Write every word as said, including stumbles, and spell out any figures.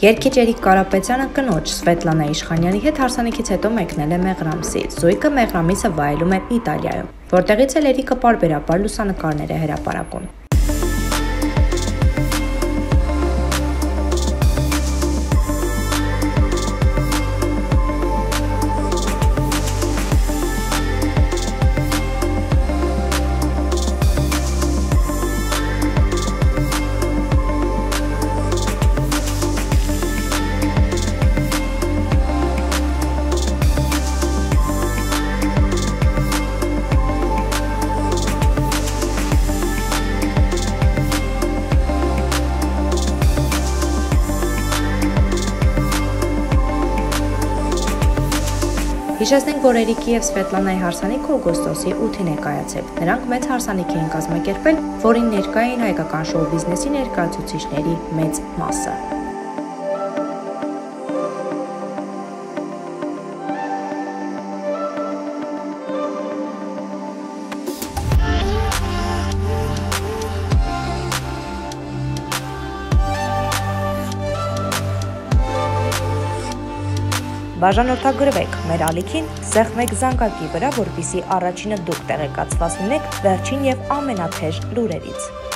Երգիչ Էրիկ Կարապետյանը կնոջ Սվետլանա Իշխանյանի հետ հարսանիքից հետո մեկնել է Մեղրամսի։ Զույգը Մեղրամիսը վայելում է Իտալիայում, որտեղից էլ Էրիկը պարբերաբար լուսանկարներ է հրապարակում։ Հիշեցնենք, որ Էրիկի և Սվետլանայի հարսանիքը օգոստոսի ութին է կայացել։ Նրանք մեծ հարսանիք էին կազմակերպել, որին ներկա էին հայկական շոու բիզնեսի ներկայացուցիչների մեծ մասը։ Բաժանորդագրվեք մեր ալիքին, սեղմեք զանգակի վրա, որպեսզի առաջինը դուք տեղեկացված լինեք վերջին և ամենաթեժ լուրերից։